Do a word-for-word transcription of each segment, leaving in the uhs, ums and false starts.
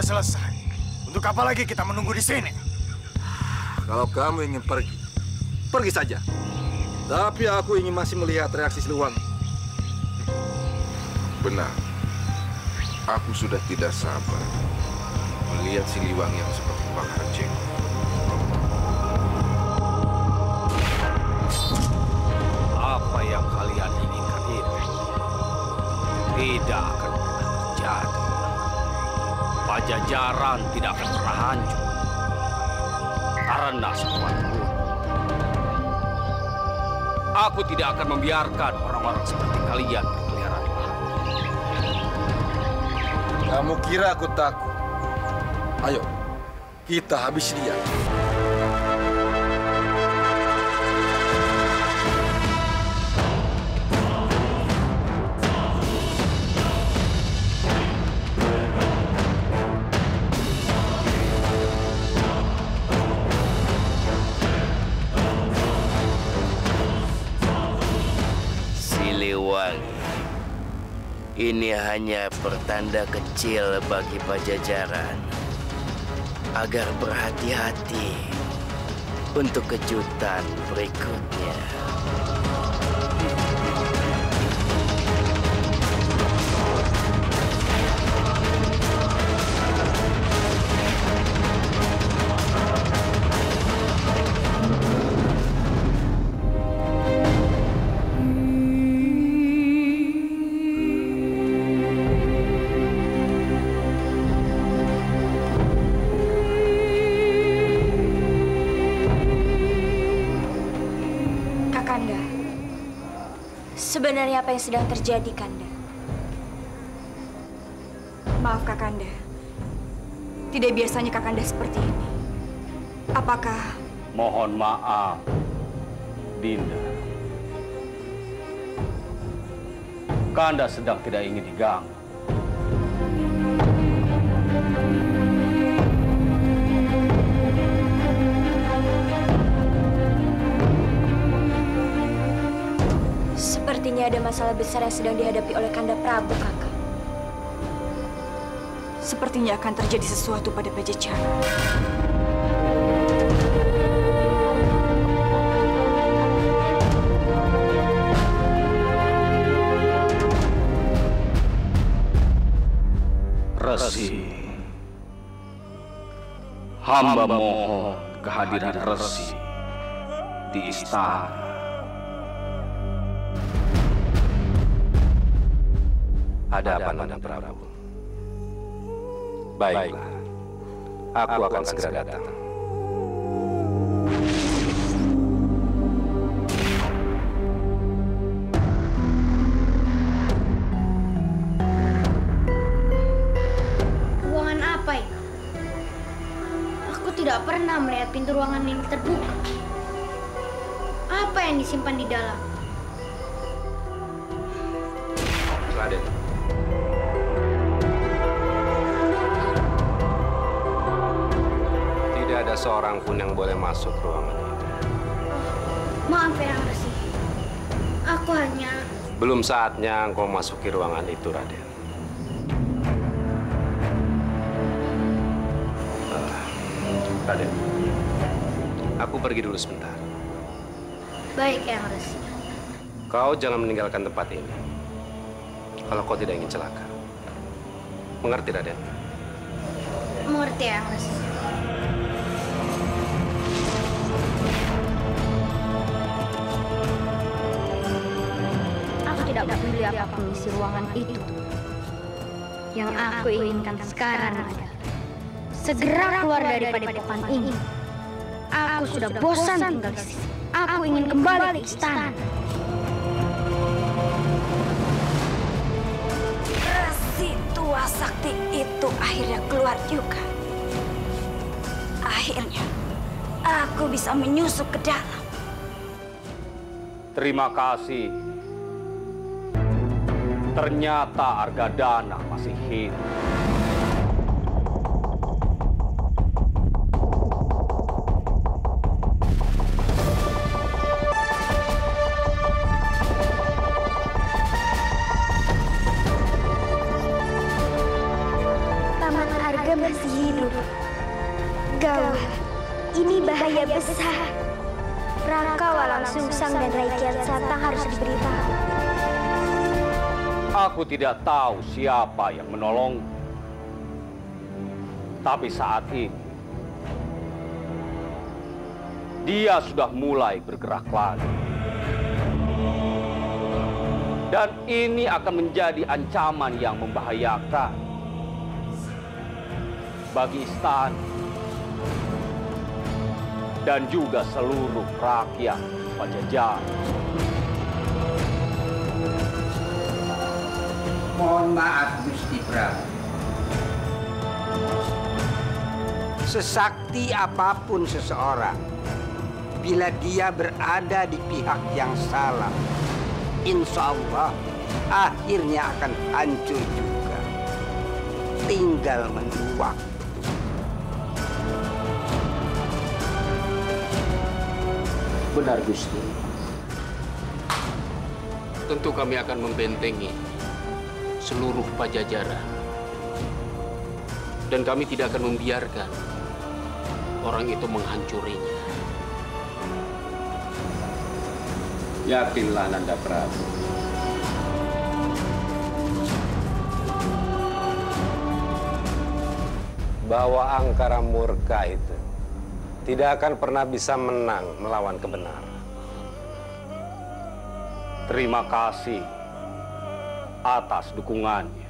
sudah selesai. Untuk apa lagi kita menunggu di sini? Kalau kamu ingin pergi, pergi saja. Tapi aku ingin masih melihat reaksi Siliwangi. Benar. Aku sudah tidak sabar melihat Siliwangi yang seperti kebakaran jenggot. Apa yang kalian inginkan itu tidak akan pernah terjadi. Pajajaran tidak akan pernah hancur karena sesuatu. Aku tidak akan membiarkan orang-orang seperti kalian berkeliaran. Kamu kira aku takut? Ayo, kita habis dia. Ini hanya pertanda kecil bagi Pajajaran agar berhati-hati untuk kejutan berikutnya. Sebenarnya apa yang sedang terjadi, Kanda? Maaf, Kakanda. Tidak biasanya Kakanda seperti ini. Apakah... Mohon maaf, Dinda. Kanda sedang tidak ingin diganggu. Sepertinya ada masalah besar yang sedang dihadapi oleh Kanda Prabu, Kakak. Sepertinya akan terjadi sesuatu pada Pajajaran. Resi, hamba mohon kehadiran Resi di istana. Ada apa, Nanda Prabu? Baiklah, aku akan segera datang. Ruangan apa ini? Aku tidak pernah melihat pintu ruangan ini terbuka. Apa yang disimpan di dalam? Raden. Tidak ada seorang pun yang boleh masuk ruangan itu. Maaf, Eyang Resi. Aku hanya... Belum saatnya engkau masuki ruangan itu, Raden. Uh, Raden, aku pergi dulu sebentar. Baik, Eyang Resi. Kau jangan meninggalkan tempat ini kalau kau tidak ingin celaka. Mengerti, Raden? Mengerti, Eyang Resi. Tidak peduli apapun isi ruangan itu. Yang aku inginkan sekarang adalah segera keluar dari padepokan ini. Aku sudah bosan tinggal di sini. Aku ingin kembali ke istana. Resi tua sakti itu akhirnya keluar juga. Akhirnya aku bisa menyusup ke dalam. Terima kasih. Ternyata Argadana masih hidup. Paman Arga masih Gawat, ini bahaya besar. Raka Walang Sungsang dan Rai Kian Santang harus diberitahu. Aku tidak tahu siapa yang menolong. Tapi saat ini, dia sudah mulai bergerak lagi. Dan ini akan menjadi ancaman yang membahayakan bagi istana dan juga seluruh rakyat Pajajaran. Mohon maaf, Gusti Prabu. Sesakti apapun seseorang, bila dia berada di pihak yang salah, insya Allah akhirnya akan hancur juga. Tinggal menunggu waktu. Benar, Gusti. Tentu kami akan membentengi seluruh Pajajaran. Dan kami tidak akan membiarkan orang itu menghancurinya. Yakinlah, Nanda Prabu. Bahwa Angkara Murka itu tidak akan pernah bisa menang melawan kebenaran. Terima kasih atas dukungannya.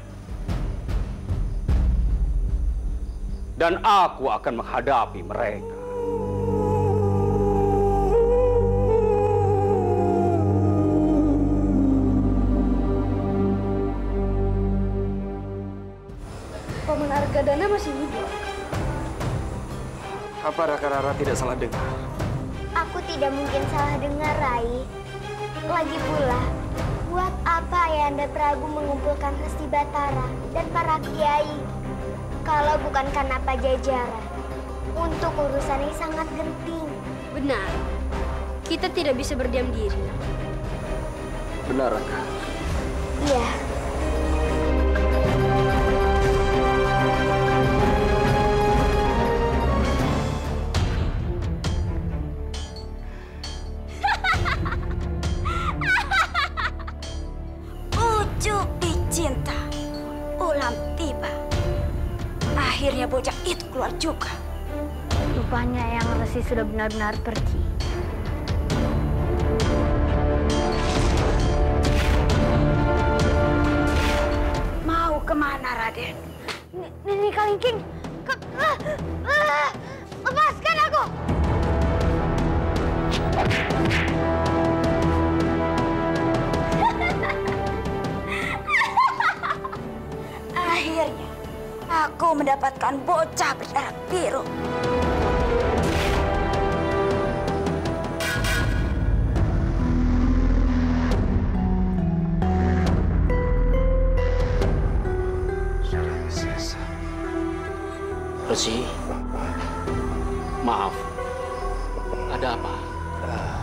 Dan aku akan menghadapi mereka. Paman Argadana masih hidup. Apa Raka Rara tidak salah dengar? Aku tidak mungkin salah dengar, Rai. Lagi pula, buat apa Ayahanda Prabu mengumpulkan Resi Batara dan para kiai? Kalau bukan karena Pajajaran, untuk urusan yang sangat genting. Benar, kita tidak bisa berdiam diri. Benar, Raka. Iya. Ujuk dicinta, ulam tiba. Akhirnya bocah itu keluar juga. Rupanya yang Resi sudah benar-benar pergi. Mau kemana, Raden? Nini Kalingking, ke, ah, ah, lepaskan aku! Akhirnya, aku mendapatkan bocah berdarah biru. Resi, maaf, ada apa? Ah,